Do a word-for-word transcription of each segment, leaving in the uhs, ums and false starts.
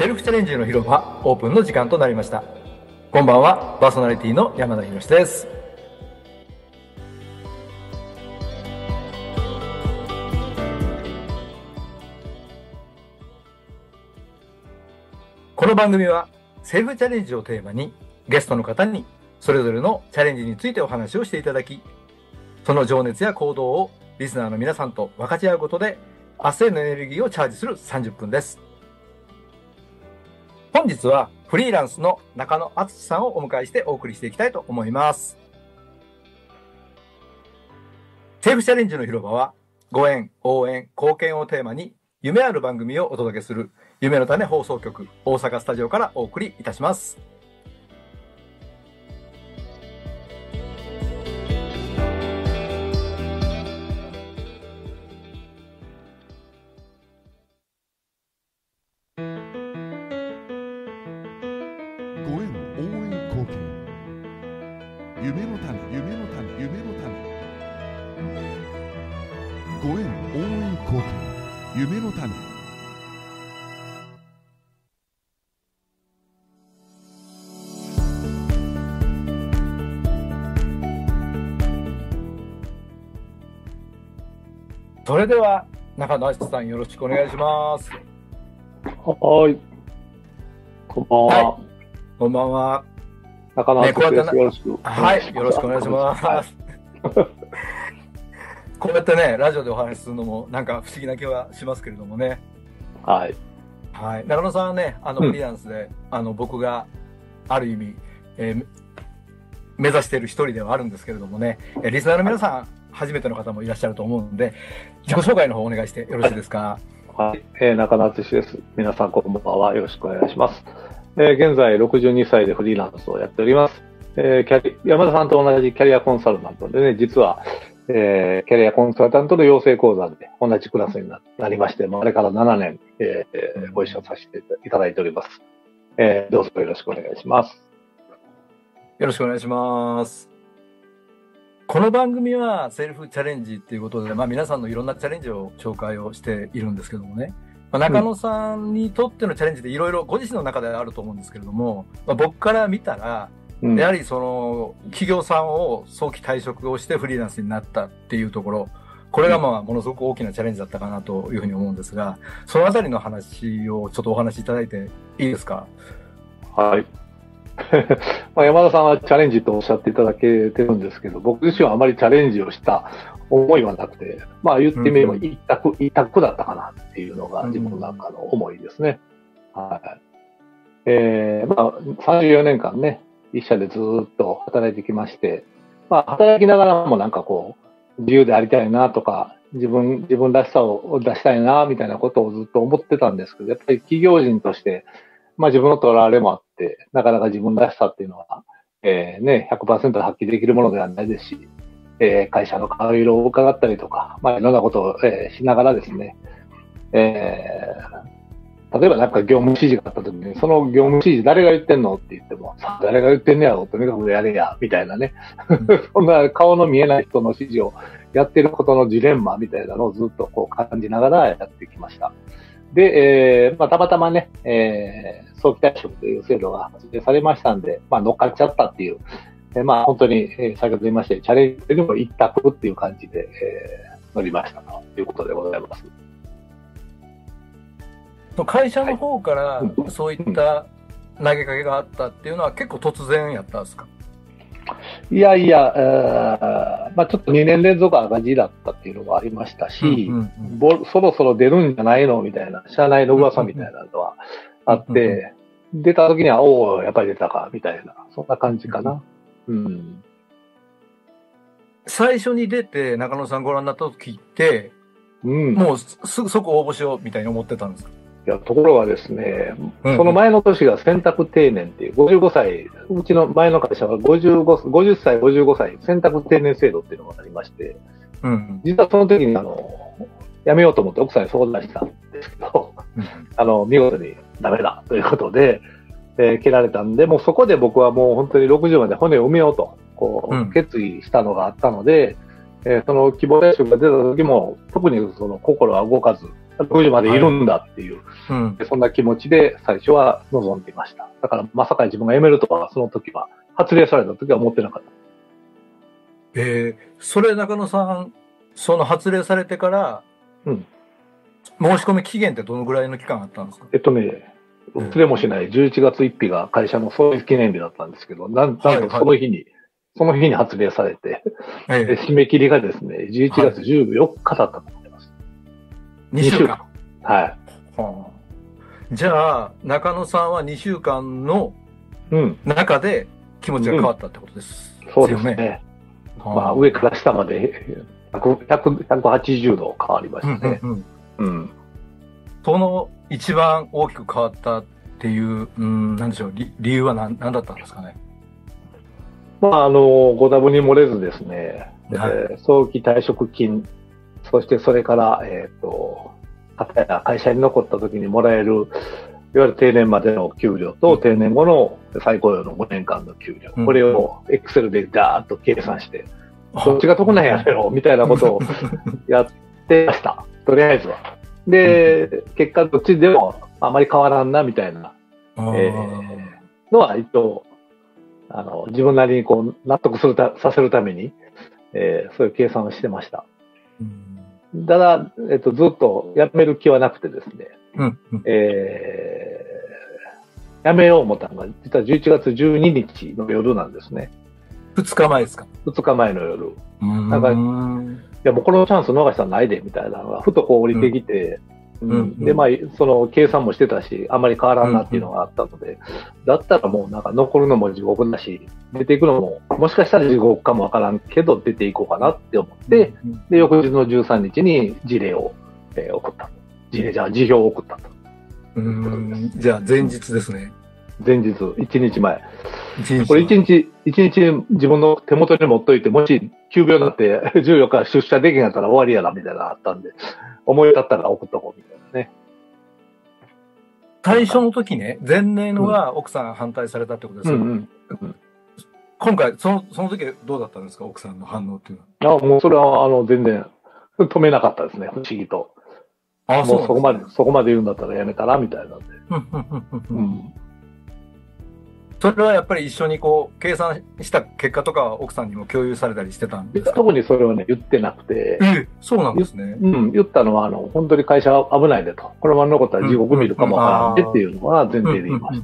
セルフチャレンジの広場オープンの時間となりました。こんばんは、パーソナリティの山田博です。この番組はセルフチャレンジをテーマにゲストの方にそれぞれのチャレンジについてお話をしていただき、その情熱や行動をリスナーの皆さんと分かち合うことで明日へのエネルギーをチャージするさんじゅっぷんです。本日はフリーランスの中野敦さんをお迎えしてお送りしていきたいと思います。セルフチャレンジの広場はご縁、応援、貢献をテーマに夢ある番組をお届けする夢の種放送局大阪スタジオからお送りいたします。 夢の種、夢の種、夢の種。ご縁応援貢献、夢の種。 それでは中野敦さん、よろしくお願いします。 はい。こんばんは。はい、 こんばんは。 中野敦です。よろしく。 はい、よろしくお願いします。はい、こうやってね、ラジオでお話しするのもなんか不思議な気はしますけれどもね。 はい。 はい、中野さんはね、あのフリーランスで、うん、あの僕がある意味、えー、目指している一人ではあるんですけれどもね、リスナーの皆さん、はい、初めての方もいらっしゃると思うので、自己紹介の方お願いしてよろしいですか。 はい、えー、中野敦です。皆さんこんばんは。よろしくお願いします。えー、現在ろくじゅうにさいでフリーランスをやっております。えー、キャリ山田さんと同じキャリアコンサルタントでね、実は、えー、キャリアコンサルタントの養成講座で同じクラスになりまして、あれからななねん、えー、ご一緒させていただいております。えー、どうぞよろしくお願いします。 よろしくお願いします。この番組はセルフチャレンジっていうことで、まあ皆さんのいろんなチャレンジを紹介をしているんですけどもね、まあ、中野さんにとってのチャレンジでいろいろご自身の中であると思うんですけれども、まあ、僕から見たら、うん、やはりその企業さんを早期退職をしてフリーランスになったっていうところ、これがまあものすごく大きなチャレンジだったかなというふうに思うんですが、そのあたりの話をちょっとお話しいただいていいですか。 はい。まあ山田さんはチャレンジとおっしゃっていただけてるんですけど、僕自身はあまりチャレンジをした思いはなくて、まあ言ってみれば一択、うんうん、一択だったかなっていうのが自分の中の思いですね。はい。えー、まあさんじゅうよねんかんね、一社でずっと働いてきまして、まあ働きながらもなんかこう、自由でありたいなとか、自分、自分らしさを出したいなみたいなことをずっと思ってたんですけど、やっぱり企業人として、まあ自分のとらわれもあって、なかなか自分らしさっていうのは、えー、ね、ひゃくパーセント 発揮できるものではないですし、えー、会社の顔色を伺ったりとか、まあいろんなことを、えー、しながらですね、えー、例えばなんか業務指示があった時に、その業務指示誰が言ってんのって言っても、誰が言ってんねやろ、とにかくやれや、みたいなね。そんな顔の見えない人の指示をやってることのジレンマみたいなのをずっとこう感じながらやってきました。で、えーまあ、たまたまね、えー、早期退職という制度が発令されましたんで、まあ、乗っかっちゃったっていう、えー、まあ、本当に、えー、先ほど言いましたように、チャレンジでも一択っていう感じで、えー、乗りましたということでございます。 会社の方からそういった投げかけがあったっていうのは結構突然やったんですか？ いやいや、えーまあ、ちょっとにねん連続赤字だったっていうのもありましたし、うんうんうん、そろそろ出るんじゃないのみたいな、社内の噂みたいなのはあって、うんうんうん、出た時には、おお、やっぱり出たか、みたいな、そんな感じかな。うんうん、 最初に出て、中野さんご覧になった時って、うん、もうすぐそこ応募しようみたいに思ってたんですか？ いや、ところがですね、うん、その前の年が選択定年っていう、ごじゅうごさい、うちの前の会社はごじゅうご、ごじゅっさい、ごじゅうごさい、選択定年制度っていうのがありまして、うん、実はその時に、あの、辞めようと思って奥さんに相談したんですけど、うん、あの、見事にダメだということで、えー、蹴られたんで、もうそこで僕はもう本当にろくじゅうまで骨を埋めようと、こう、うん、決意したのがあったので、えー、その希望退職が出た時も、特にその心は動かず、 ろくじまでいるんだっていう、 うん。 そんな気持ちで最初は望んでいました。だからまさか自分が辞めるとは、その時は、発令された時は思ってなかった。 えー、それ中野さん、その発令されてから、 うん。 申し込み期限ってどのぐらいの期間あったんですか？ えっとね、忘れもしないじゅういちがつついたちが会社の創立記念日だったんですけど、なんなんとその日に、はいはい、その日に発令されて、ええ、締め切りがですね、じゅういちがつじゅうよっかだったと思います。はい、 にしゅうかん。 はい。 はあ、じゃあ、中野さんはにしゅうかんの中で気持ちが変わったってことです、 うんうん、そうですね。はあ、まあ、上から下までひゃくはちじゅうど変わりましたね。うんうんうん、 その一番大きく変わったっていう、うん、なんでしょう、理, 理由は何, 何だったんですかね。 まあ、あの、ご多分に漏れずですね、はい、えー、早期退職金、そしてそれから、えっ、ー、と、会社に残った時にもらえる、いわゆる定年までの給料と、うん、定年後の再雇用のごねんかんの給料、うん、これをエクセルでダーッと計算して、うん、どっちが得なんやろみたいなことをやってました。とりあえずは。で、うん、結果どっちでもあまり変わらんなみたいな、えー、のは一応、あの、自分なりにこう納得するたさせるために、えー、そういう計算をしてました。うん、ただ、えっと、ずっと辞める気はなくてですね、うんうん、えー、辞めよう思ったのが、実はじゅういちがつじゅうににちの夜なんですね。 ふつかまえですか？ ふつかまえの夜。なんか、いやもうこのチャンス逃したらないで、みたいなのが、ふとこう降りてきて、うんうん、で、まあ、その計算もしてたし、あんまり変わらんなっていうのがあったので、うんうん、だったらもうなんか残るのも地獄だし、出ていくのも、もしかしたら地獄かもわからんけど、出ていこうかなって思って、うんうん、で、翌日のじゅうさんにちに辞令を、えー、送った。辞令じゃあ、辞表を送ったと。 うーん、じゃあ前日ですね。 前日、いちにちまえ。これいちにち、一日自分の手元に持っといて、もし急病になってじゅうよっか出社できなかったら終わりやな、みたいなのがあったんで、思い立ったら送っとこう、みたいなね。 最初の時ね、前年のが奥さんが反対されたってことですよ、うんうんうん、今回、その、その時どうだったんですか、奥さんの反応っていうのは。 あ、もうそれは、あの、全然止めなかったですね、不思議と。あ、もうそこまで、そこまで言うんだったらやめたら、みたいなんで。うん、 それはやっぱり一緒にこう、計算した結果とかは奥さんにも共有されたりしてたんですか？ 特にそれはね、言ってなくて。 え、そうなんですね。 うん、言ったのは、あの、本当に会社危ないでと。このまま残ったら地獄見るかもわからんでっていうのは前提で言いました。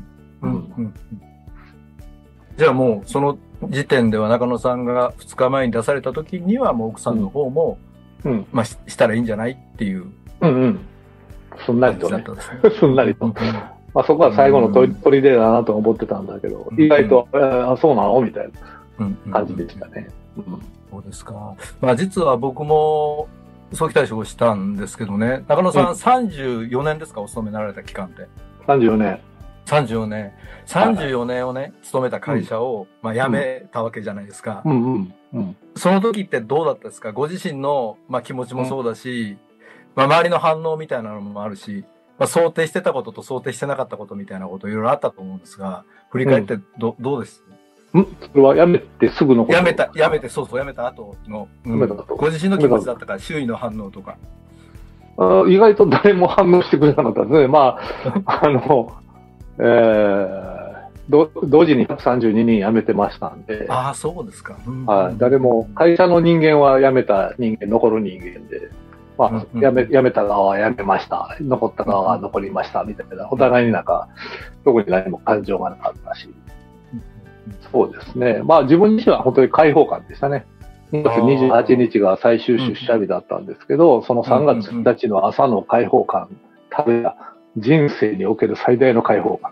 じゃあもう、その時点では中野さんがふつかまえに出された時にはもう奥さんの方も、うん、まあし、したらいいんじゃないっていう。 うんうん。すんなりとね。すんなりと。まあそこは最後の砦だなと思ってたんだけど、うん、意外と、うん、あ、そうなのみたいな感じでしたね。うんうん、 そうですか。まあ実は僕も早期退職をしたんですけどね、中野さん、うん、さんじゅうよねんですか、お勤めになられた期間って。 さんじゅうよねん。 さんじゅうよねん。さんじゅうよねんをね、勤めた会社を、まあ辞めたわけじゃないですか。うんうんうん、その時ってどうだったですか？ご自身の、まあ、気持ちもそうだし、まあ、周りの反応みたいなのもあるし、まあ、想定してたことと想定してなかったことみたいなこといろいろあったと思うんですが、振り返ってど、うん、どうですんそれはやめてすぐのこと？ やめた、やめて、そうそう、やめた後の、うん、ご自身の気持ちだったから、周囲の反応とか。 あ、意外と誰も反応してくれなかったですね。まあ、あの、えー、ど同時にひゃくさんじゅうににん辞めてましたんで。 ああ、そうですか。 うん、はい。誰も、会社の人間は辞めた人間、残る人間で。まあ、うん、辞め、辞めた側は辞めました。残った側は残りました。みたいな。お互いになんか、特に何も感情がなかったし。そうですね。まあ、自分自身は本当に解放感でしたね。にがつにじゅうはちにちが最終出社日だったんですけど、そのさんがつついたちの朝の解放感、たるや人生における最大の解放感。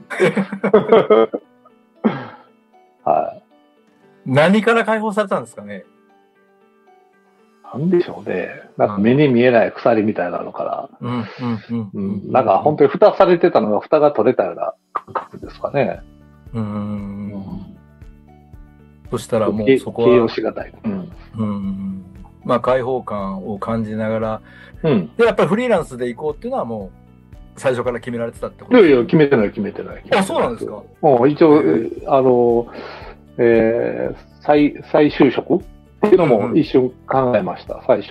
はい。 何から解放されたんですかね？ なんでしょうね。なんか目に見えない鎖みたいなのから、うんうんうん、なんか本当に蓋されてたのが蓋が取れたような感覚ですかね。うーん、うん、 そしたらもうそこは形容しがたい。うん。 うん、まあ解放感を感じながら、うん、でやっぱりフリーランスで行こうっていうのはもう最初から決められてたってことですか？ いやいや決めてない決めてない。 あ、そうなんですか。 もう一応あの、えー、再再就職っていうのも一瞬考えました、うんうん、最初は。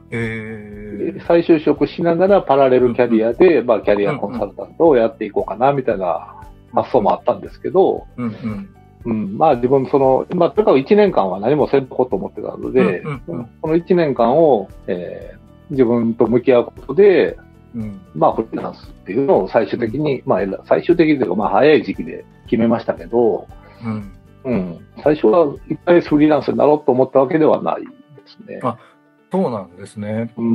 えー、 再就職しながらパラレルキャリアで、まあ、キャリアコンサルタントをやっていこうかな、みたいな発想もあったんですけど、 うんうんうん、まあ自分その、まあとにかくいちねんかんは何もせんとこうと思ってたので、 うんうんうん、 このいちねんかんを、えー、自分と向き合うことで、うん、まあフリーランスっていうのを最終的に、うん、まあ最終的にというかまあ早い時期で決めましたけど、うんうん、最初はいっかいフリーランスになろうと思ったわけではないですね。 あ、そうなんですね。 うん、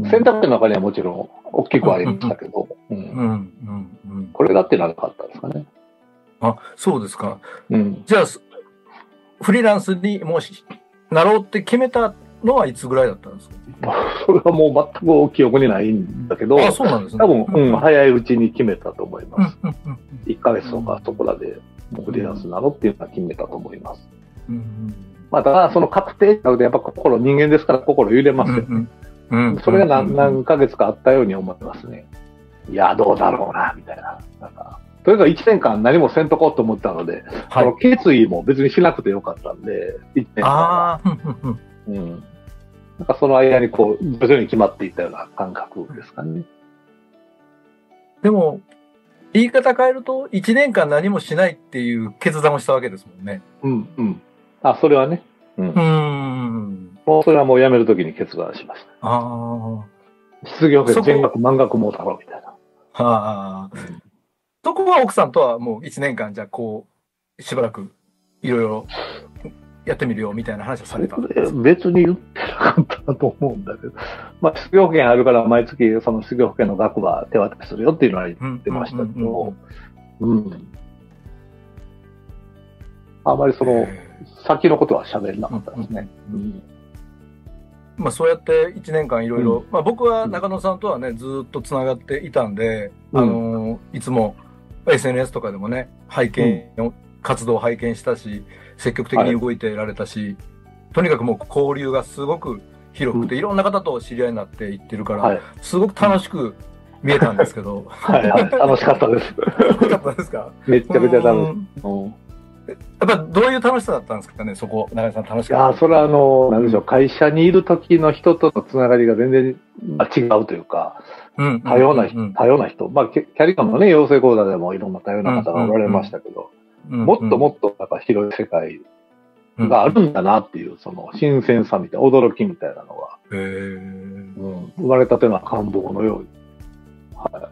選択肢の中にはもちろん大きくありましたけど、これだってなかったですかね。 あ、そうですか。 うん、 じゃあ、フリーランスにもしなろうって決めたのはいつぐらいだったんですか？ それはもう全く記憶にないんだけど、 あ、そうなんですね。 多分、うん、早いうちに決めたと思います。いっかげつとかそこらでフリーランスになろうっていうのは決めたと思います。うんうん、まあ、ただ、その確定なので、やっぱ心、人間ですから心揺れますよね。うんうん、それが 何, 何ヶ月かあったように思いますね。いや、どうだろうな、みたいな。なんかとにかくいちねんかん何もせんとこうと思ったので、はい、その決意も別にしなくてよかったんで、いちねんかんは。うん。なんかその間にこう、徐々に決まっていったような感覚ですかね。 でも、言い方変えると、いちねんかん何もしないっていう決断をしたわけですもんね。 うんうん。あ、それはね。うん。うんもうそれはもう辞めるときに決断しました。ああ。失業権全額満額もうたろうみたいな。 はあ。そこは奥さんとはもういちねんかんじゃこう、しばらくいろいろやってみるよみたいな話をされたんですか？ 別に言ってなかったと思うんだけど、まあ失業保険あるから毎月その失業保険の額は手渡しするよっていうのは言ってましたけど、うん。あまりその先のことは喋れなかったですね。 まあそうやっていちねんかんいろいろ、まあ僕は中野さんとはね、ずっとつながっていたんで、うん、あの、いつも エスエヌエス とかでもね、拝見、うん、活動を拝見したし、積極的に動いてられたし、はい、とにかくもう交流がすごく広くて、うん、いろんな方と知り合いになっていってるから、はい、すごく楽しく見えたんですけど。 はい、はい、楽しかったです。 楽しかったですか？ めっちゃめちゃ楽しい。 やっぱどういう楽しさだったんですかね、そこ、中井さん楽しかった。 ああ、それはあの、なんでしょう、会社にいる時の人とのつながりが全然違うというか、多様な人、多様な人、まあ、キャリアもね、養成講座でもいろんな多様な方がおられましたけど、もっともっとなんか広い世界があるんだなっていう、その新鮮さみたいな、驚きみたいなのが、うん、生まれたての感動のように、はい、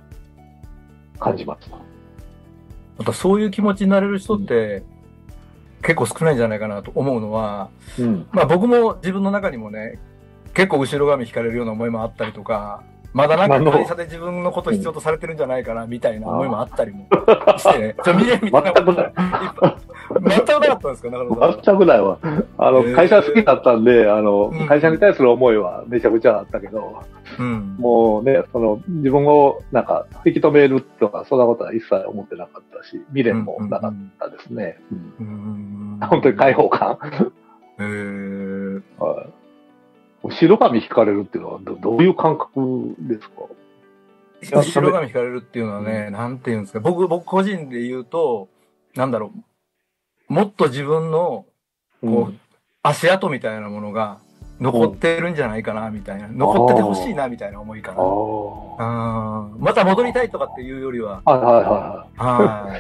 感じました。 またそういう気持ちになれる人って、うん結構少ないんじゃないかなと思うのは、うん、まあ僕も自分の中にもね、結構後ろ髪引かれるような思いもあったりとか、まだなんか会社で自分のこと必要とされてるんじゃないかなみたいな思いもあったりもしてね、ちょ、見れみたいなことが全くなかったんですか、中野さん。 全くないわ。あの、会社好きだったんで、あの、会社に対する思いはめちゃくちゃあったけど、うん、もうね、その、自分をなんか引き止めるとか、そんなことは一切思ってなかったし、未練もなかったですね。本当に開放感。へー。はい。白髪引かれるっていうのは ど, どういう感覚ですか？ 白髪引かれるっていうのはね、うん、なんていうんですか。僕、僕個人で言うと、なんだろう。もっと自分の、こう、うん、足跡みたいなものが残ってるんじゃないかな、みたいな。残っててほしいな、みたいな思いかな。あまた戻りたいとかっていうよりは。 はいはいはい。はい。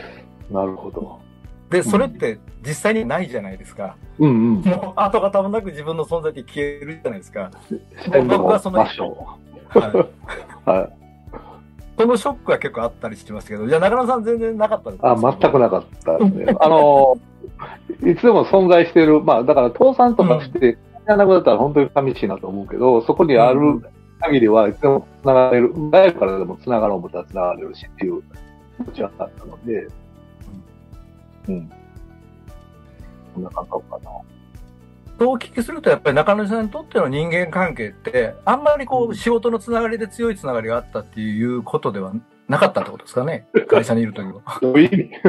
なるほど。 で、それって実際にないじゃないですか。うんうん。もう跡形もなく自分の存在って消えるじゃないですか。僕はその、はい。はい。そのショックは結構あったりしてましたけど、じゃあ中野さん全然なかったですか？ あ、全くなかったですね。あの、いつでも存在している、まあだから倒産とかして、なくなったら本当に寂しいなと思うけど、そこにある限りはいつでも繋がれる、外部からでも繋がろう思ったら繋がれるしっていう気持ちはあったので、うん。こんな感覚かな。 そうお聞きすると、やっぱり中野さんにとっての人間関係って、あんまりこう、仕事のつながりで強いつながりがあったっていうことではなかったってことですかね。会社にいるときは。 どういう意味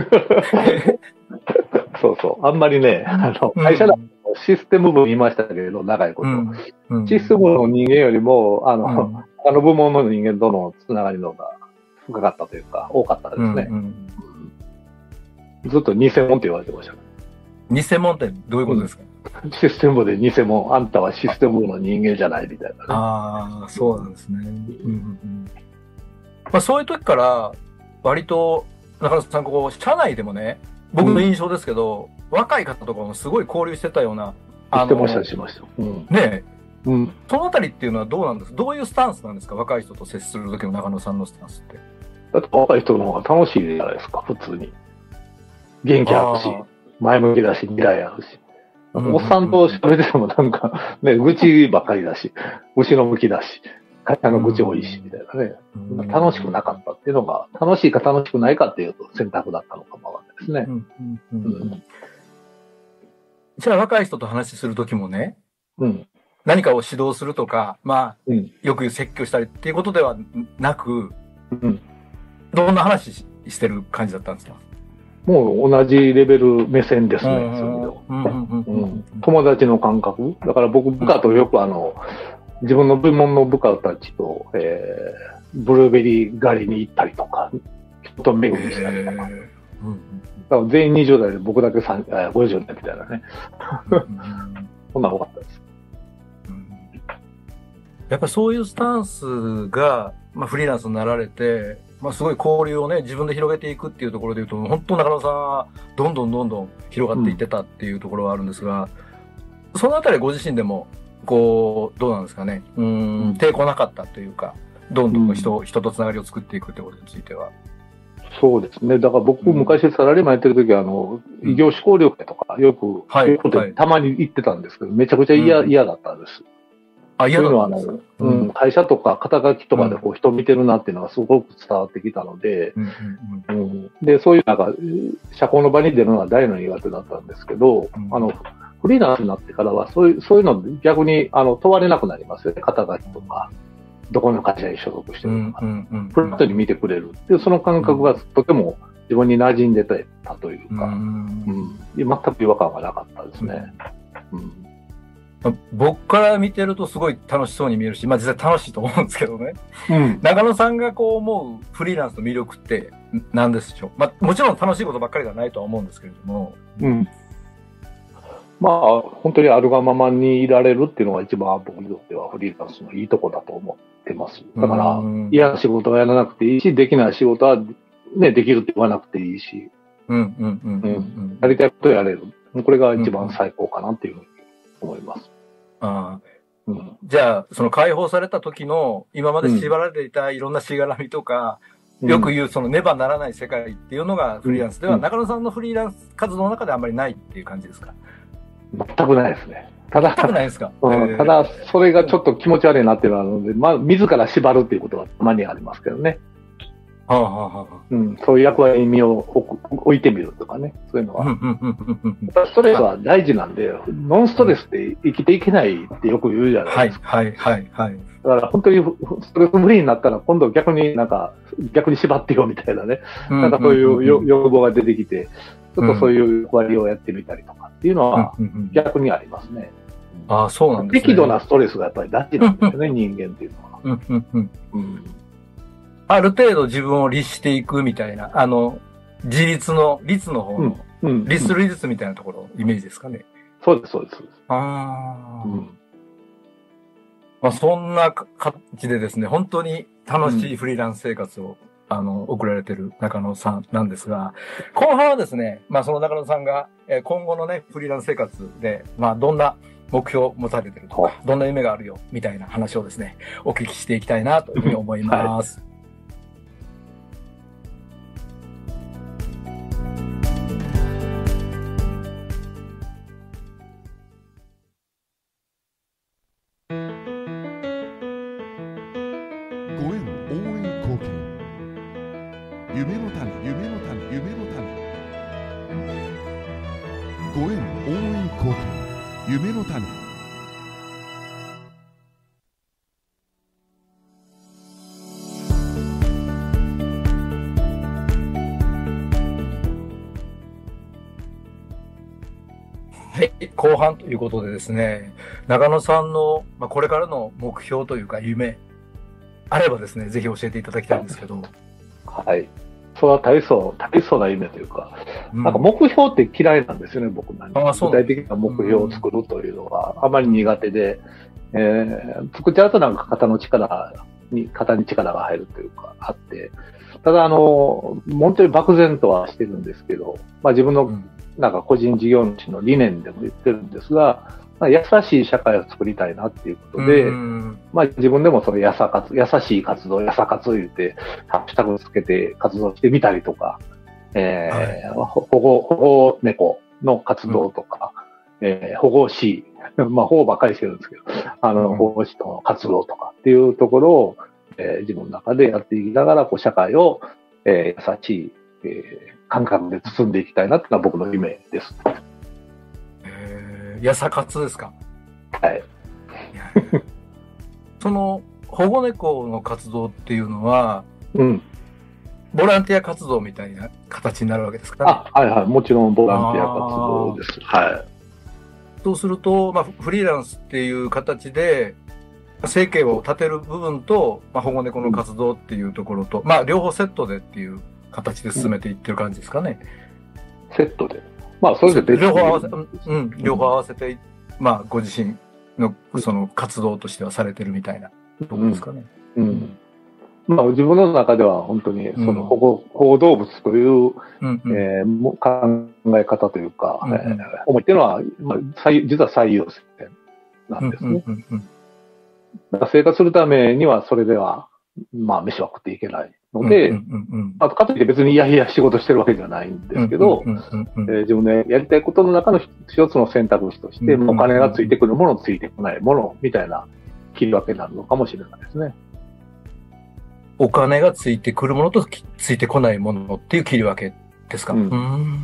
そうそう。あんまりね、あの、会社のシステム部にいましたけど、長いこと。うんうん、システムの人間よりも、あの、うん、他の部門の人間とのつながりの方が深かったというか、多かったですね。うんうんずっと偽物って言われてました。 偽物ってどういうことですか？ システム部で偽物、あんたはシステム部の人間じゃないみたいなね。 ああ、そうなんですね。うんうんうんまあ、そういう時から、割と、中野さん、こう、社内でもね、僕の印象ですけど、うん、若い方とかもすごい交流してたような、 あのしてました、しました。うん、 ねえ、 うん。 そのあたりっていうのはどうなんですか？どういうスタンスなんですか？若い人と接する時の中野さんのスタンスって。 だって若い人の方が楽しいじゃないですか、普通に。元気あるし、前向きだし、未来あるし。おっさんと喋っててもなんか、ね、愚痴ばっかりだし、後ろ向きだし、会社の愚痴多いし、みたいなね。楽しくなかったっていうのが、楽しいか楽しくないかっていうと選択だったのかもわかんないですね。うんうんうん、 じゃあ若い人と話するときもね、 うん、 何かを指導するとか、まあ、 うん、 よく言う説教したりっていうことではなく、 うん、 どんな話ししてる感じだったんですか？ もう同じレベル目線ですね、友達の感覚。だから僕、部下とよくあの、自分の部門の部下たちと、えー、ブルーベリー狩りに行ったりとか、人と巡りしたりとか。だから全員にじゅう代で僕だけごじゅう代みたいなね。そんな多かったです。 やっぱりそういうスタンスが、まあ、フリーランスになられて、まあ、すごい交流をね、自分で広げていくっていうところで言うと、本当中野さんはどんどんどんどん広がっていってたっていうところはあるんですが、うん、そのあたりご自身でも、こう、どうなんですかね、うん、抵抗なかったというか、どんどん人、うん、人とつながりを作っていくってことについては。 そうですね。だから僕、昔サラリーマンやってる時は、あの、異業種交流会とか、よく、はい、たまに行ってたんですけど、めちゃくちゃ嫌、うん、嫌だったんです。 あ、嫌だったんですか？うん、会社とか肩書きとかでこう人見てるなっていうのがすごく伝わってきたので、で、そういうなんか、社交の場に出るのは大の苦手だったんですけど、うん、あの、フリーランスになってからは、そういう、そういうの逆に、あの、問われなくなりますよね。肩書きとか、どこの会社に所属してるとか、フラットに見てくれるっていう、その感覚がとても自分に馴染んでたというか、うん、全く違和感がなかったですね。うん僕から見てるとすごい楽しそうに見えるし、まあ実際楽しいと思うんですけどね。うん、中野さんがこう思うフリーランスの魅力って何でしょう？まあもちろん楽しいことばっかりではないとは思うんですけれども。 うん。まあ本当にあるがままにいられるっていうのが一番僕にとってはフリーランスのいいとこだと思ってます。だから嫌な仕事はやらなくていいし、できない仕事はね、できるって言わなくていいし。 うんうんうんうん。 やりたいことやれる。これが一番最高かなっていうふうに思います。 あうん、じゃあ、その解放された時の、今まで縛られていたいろんなしがらみとか、うん、よく言うそのねばならない世界っていうのがフリーランスでは、うん、中野さんのフリーランス活動の中であんまりないっていう感じですか？ 全くないですね。ただ、 全くないですか？ うん、ただ、それがちょっと気持ち悪いなっていうのはあるので、まあ、自ら縛るっていうことはたまにありますけどね。 はあはあはあ、 うん、そういう役割に身を置いてみるとかね、そういうのは。ストレスは大事なんで、ノンストレスで生きていけないってよく言うじゃないですか。 はい、はい、はい。 だから本当にストレスフリーになったら、今度逆になんか、逆に縛ってよみたいなね、なんかそういう要望が出てきて、ちょっとそういう役割をやってみたりとかっていうのは逆にありますね。 ああ、そうなんですね。 適度なストレスがやっぱり大事なんですよね、人間っていうのは。 うんうんうんうんある程度自分を律していくみたいな、あの、自立の、律の方の、うんうん、律する律みたいなところ、イメージですかね。 そうです、そうです。 ああ、うん。まあ、そんな感じでですね、本当に楽しいフリーランス生活を、うん、あの、送られてる中野さんなんですが、後半はですね、まあ、その中野さんが、えー、今後のね、フリーランス生活で、まあ、どんな目標を持たれてるとか、どんな夢があるよ、みたいな話をですね、お聞きしていきたいなというふうに思います。はい夢の種、夢の種、夢の種。ご縁応援貢献、夢の種。 はい、後半ということでですね、中野さんの、まあ、これからの目標というか夢、あればですね、ぜひ教えていただきたいんですけど。 はい。 それは大層、大層な夢というか、 うん、 なんか目標って嫌いなんですよね、僕なんか。 あ、そう具体的な目標を作るというのはあまり苦手で、えー、作っちゃうとなんか肩の力に、肩に力が入るというか、あって、ただあの、本当に漠然とはしてるんですけど、まあ自分のなんか個人事業主の理念でも言ってるんですが、まあ、優しい社会を作りたいなっていうことで、まあ自分でもそのやさ活、優しい活動、やさ活を言って、ハッシュタグつけて活動してみたりとか、えーはい、保護、保護猫の活動とか、うん、えー、保護士、まあ保護ばっかりしてるんですけど、あの、保護士との活動とかっていうところを、えー、自分の中でやっていきながら、こう社会を、えー、優しい、えー、感覚で包んでいきたいなっていうのは僕の夢です。 えー、やさ活ですか？ はい。 その保護猫の活動っていうのは、 うん、 ボランティア活動みたいな形になるわけですかね？ あ、はいはい、もちろんボランティア活動です。はい。 そうすると、まあ、フリーランスっていう形で生計を立てる部分と、まあ、保護猫の活動っていうところと、うん、まあ両方セットでっていう形で進めていってる感じですかね？ うん、セットで。まあそれで別に両方合わせ、うん、両方合わせて、うん、まあご自身のその活動としてはされてるみたいなところですかね。 うん。うん、まあ自分の中では本当にその保護、うん、保護動物という、うんうん、えー、考え方というか、うんうん、えー、思いっていうのは、まあ、実は最優先なんですね。だから生活するためにはそれでは、まあ飯は食っていけないので、あとかといって別にいやいや仕事してるわけじゃないんですけど、自分でやりたいことの中の一つの選択肢として、お金がついてくるもの、ついてこないものみたいな切り分けになるのかもしれないですね。 お金がついてくるものとついてこないものっていう切り分けですか？うん、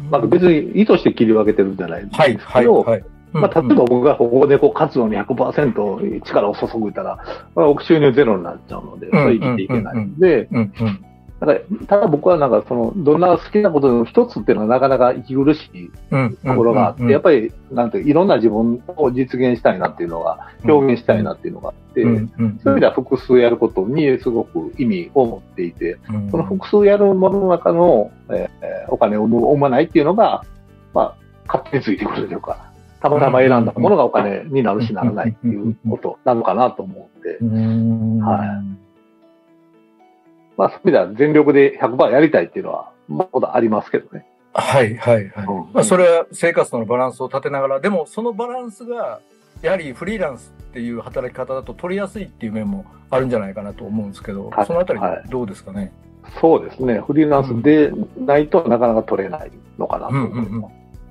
まあ別に意図して切り分けてるんじゃないんですけど、はいはいはい、まあ、例えば僕が保護猫活動に ひゃくパーセント 力を注ぐたら、まあ、収入ゼロになっちゃうので、それ生きていけないので、だからただ僕はなんかその、どんな好きなことの一つっていうのはなかなか息苦しいところがあって、やっぱりなんていろんな自分を実現したいなっていうのが、表現したいなっていうのがあって、そういう意味では複数やることにすごく意味を持っていて、その複数やるものの中の、えー、お金を生まないっていうのが、まあ、勝手についてくるというか、たまたま選んだものがお金になるしならないっていうことなのかなと思うんで、はい。まあ、そういう意味では全力で ひゃくパーセント やりたいっていうのは、まだありますけどね。 はいはいはい。うん、まあ、それは生活とのバランスを立てながら、でもそのバランスが、やはりフリーランスっていう働き方だと取りやすいっていう面もあるんじゃないかなと思うんですけど、はい、そのあたりどうですかね？ はい、そうですね。フリーランスでないとなかなか取れないのかなと思います。うんうんうん、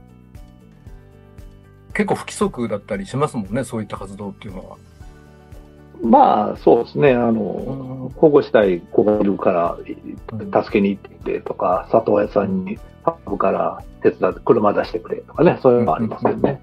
結構不規則だったりしますもんね、そういった活動っていうのは。 まあ、そうですね。あの、保護したい子がいるから、助けに行ってきてとか、里親さんにハブから手伝って車出してくれとかね、そういうのがありますよね。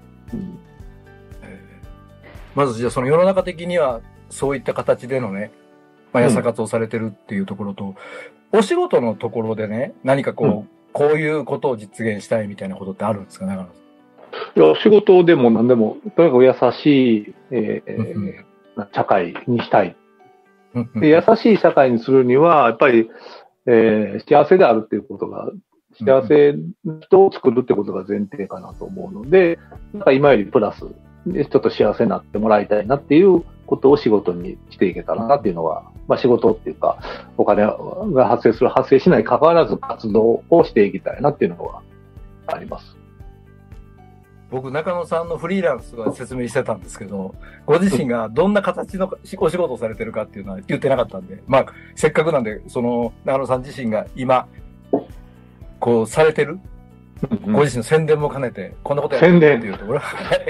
まず、じゃあその世の中的には、そういった形でのね、まあ、やさ活をされてるっていうところと、うん、お仕事のところでね、何かこう、うん、こういうことを実現したいみたいなことってあるんですか、長野さん。 いや、仕事でも何でも、とにかく優しい、えーうんうん社会にしたい。で優しい社会にするには、やっぱり、えー、幸せであるっていうことが、幸せ人を作るってことが前提かなと思うので、なんか今よりプラスでちょっと幸せになってもらいたいなっていうことを仕事にしていけたらなっていうのは、まあ仕事っていうか、お金が発生する、発生しない関わらず活動をしていきたいなっていうのはあります。 僕、中野さんのフリーランスは説明してたんですけど、ご自身がどんな形のお仕事をされてるかっていうのは言ってなかったんで、まあ、せっかくなんで、その、中野さん自身が今、こう、されてる、うん、ご自身の宣伝も兼ねて、こんなことやってるっていうところ。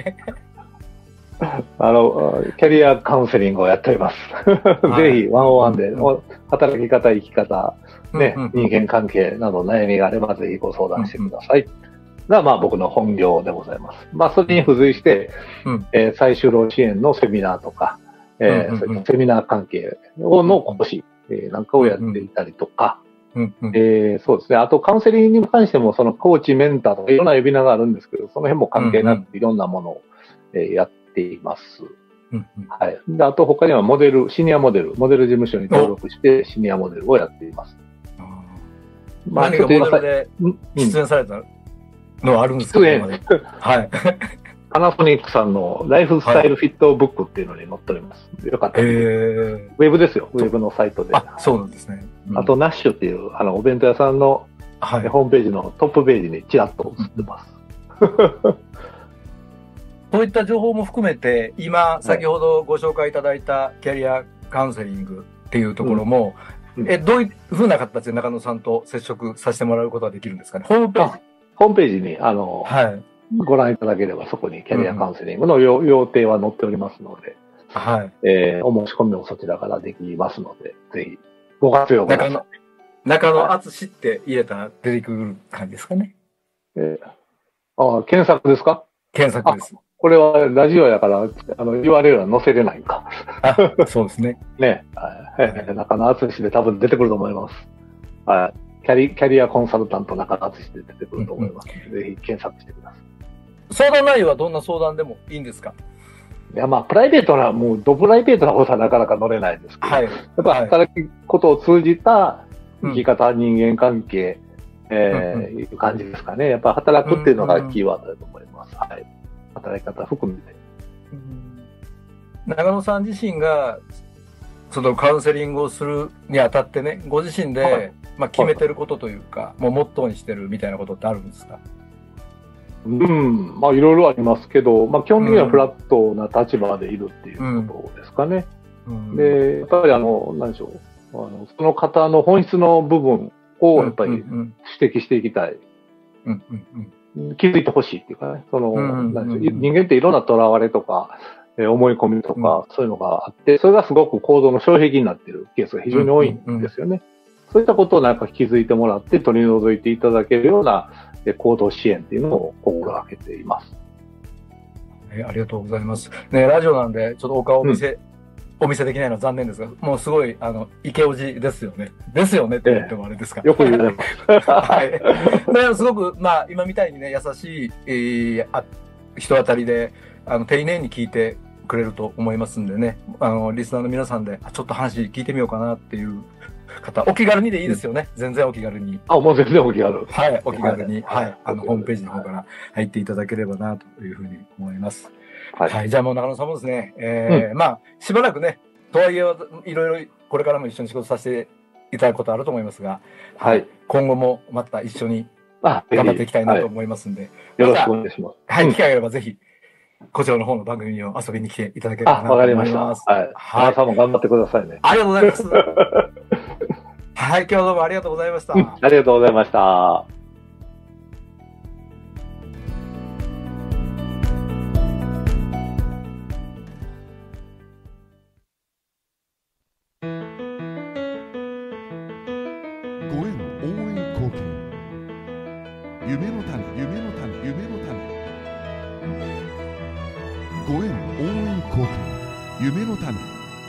あの、キャリアカウンセリングをやっております。はい、ぜひ、ワンオンワンで、うん、働き方、生き方、ね、うんうん、人間関係など悩みがあれば、ぜひご相談してください。うんうんが、まあ僕の本業でございます。まあそれに付随して、うん、えー、再就労支援のセミナーとか、えーうんうんうん、そういったセミナー関係をの講師、えー、なんかをやっていたりとか、うんうん、えー、そうですね。あとカウンセリングに関しても、そのコーチ、メンターとかいろんな呼び名があるんですけど、その辺も関係なくいろんなものを、えー、やっています。うんうん、はい。で、あと他にはモデル、シニアモデル、モデル事務所に登録してシニアモデルをやっています。 まあ、 何ちょっと今さかモデルでうん出演されたのはあるんですか、 出演今まではい。 パナソニックさんのライフスタイルフィットブックっていうのに載っております。よかったら、 えウー、 ェブですよ、ウェブのサイトで。 あ、そうなんですね。うんあと、ナッシュっていう、あの、お弁当屋さんのはい。 ホームページのトップページにちらっと映ってます。 そういった情報も含めて、今、先ほどご紹介いただいたキャリアカウンセリングっていうところも、 うんうんえ、どういうふうな形で中野さんと接触させてもらうことができるんですかね。ホームページ。 ホームページに、あの、 はい。 ご覧いただければ、そこにキャリアカウンセリングの要要定は載っておりますので、 はい。 えーお申し込みもそちらからできますので、ぜひ、ご活用ください。 中野、中野敦って入れたら出てくる感じですかね。 えーあ検索ですか？ 検索です。 これはラジオやから、あの、ユーアールエル は載せれないんか。 あ、そうですね。 ね。はい。中野敦で多分出てくると思います。はい。キャリキャリアコンサルタント中野敦で出てくると思います。ぜひ検索してください。 相談内容はどんな相談でもいいんですか？ いや、まあ、プライベートな、もう、ドプライベートなことはなかなか乗れないですけど、 はい。 やっぱ働くことを通じた生き方、人間関係、えーうんいう感じですかね。やっぱ働くっていうのがキーワードだと思います。はい。働き方含めて。 中野さん自身が、そのカウンセリングをするにあたってね、ご自身で、 はい、 まあ決めてることというか、もうモットーにしてるみたいなことってあるんですか？ うん。まあ、いろいろありますけど、まあ、基本的にはフラットな立場でいるっていうことですかね。 うん、 で、やっぱりあの、何でしょう。あの、その方の本質の部分をやっぱり指摘していきたい。 うんうんうん、 気づいてほしいっていうかね。その、 うん何でしょう。人間っていろんな囚われとか、えー思い込みとか、そういうのがあって、それがすごく行動の障壁になっているケースが非常に多いんですよね。そういったことをなんか気づいてもらって取り除いていただけるようなえー行動支援っていうのを心がけています。 えありがとうございます。ね、ラジオなんで、ちょっとお顔を見せ、うん、お見せできないのは残念ですが、もうすごい、あの、イケオジですよね。ですよねって言ってもあれですか。 ええ、よく言われます。 はい。ですごく、まあ、今みたいにね、優しい、えー、あ人当たりで、あの、丁寧に聞いてくれると思いますんでね、あの、リスナーの皆さんで、ちょっと話聞いてみようかなっていう方、お気軽にでいいですよね。うん、全然お気軽に。 あ、もう全然お気軽。 はい、お気軽に、はい、はい、あの、ホームページの方から入っていただければな、というふうに思います。はい。はい、じゃあもう中野さんもですね、えー、うん、まあ、しばらくね、とはいえ、いろいろこれからも一緒に仕事させていただくことあると思いますが、はい。今後もまた一緒に頑張っていきたいなと思いますんで。 よろしくお願いします。 はい、機会があればぜひ、こちらの方の番組に遊びに来ていただければなと思います。 あ、わかりました。はい。はい。皆さんも頑張ってくださいね。 ありがとうございます。はい、今日はどうもありがとうございました。うん、 ありがとうございました。 夢の種、夢の種、夢の種。ご縁応援貢献、夢の種。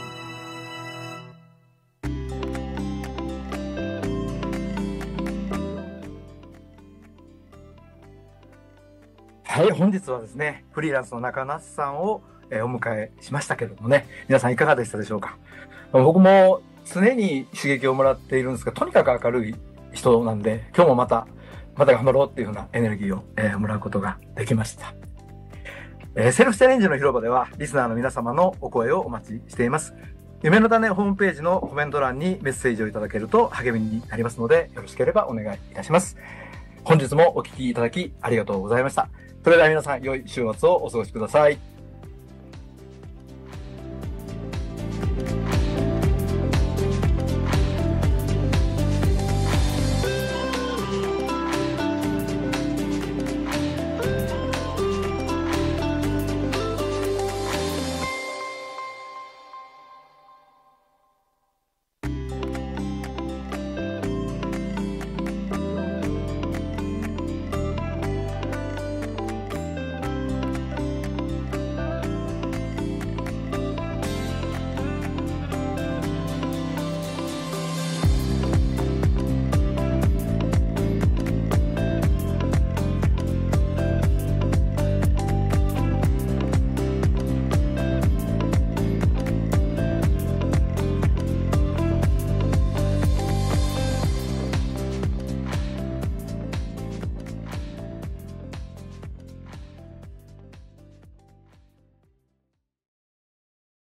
はい、本日はですね、フリーランスの中野さんをお迎えしましたけれどもね、皆さんいかがでしたでしょうか。僕も常に刺激をもらっているんですが、とにかく明るい人なんで、今日もまた、また頑張ろうっていうようなエネルギーを、えー、もらうことができました、えー。セルフチャレンジの広場では、リスナーの皆様のお声をお待ちしています。夢の種ホームページのコメント欄にメッセージをいただけると励みになりますので、よろしければお願いいたします。本日もお聞きいただきありがとうございました。それでは皆さん、良い週末をお過ごしください。